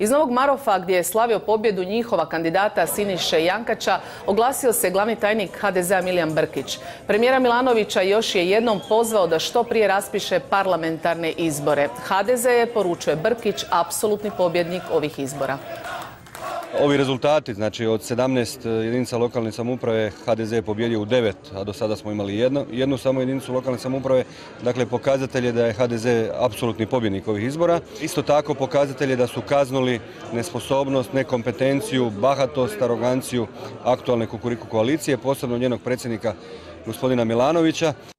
Iz Novog Marofa, gdje je slavio pobjedu njihova kandidata Siniše Jankača, oglasio se glavni tajnik HDZ-a Milijan Brkić. Premijera Milanovića još je jednom pozvao da što prije raspiše parlamentarne izbore. HDZ je, poručuje Brkić, apsolutni pobjednik ovih izbora. Ovi rezultati, znači od 17 jedinica lokalne samouprave, HDZ je pobjedio u 9, a do sada smo imali jednu samo jedinicu lokalne samouprave. Dakle, pokazatelj je da je HDZ apsolutni pobjednik ovih izbora. Isto tako pokazatelj je da su kaznuli nesposobnost, nekompetenciju, bahatost, aroganciju aktualne Kukuriku koalicije, posebno njenog predsjednika gospodina Milanovića.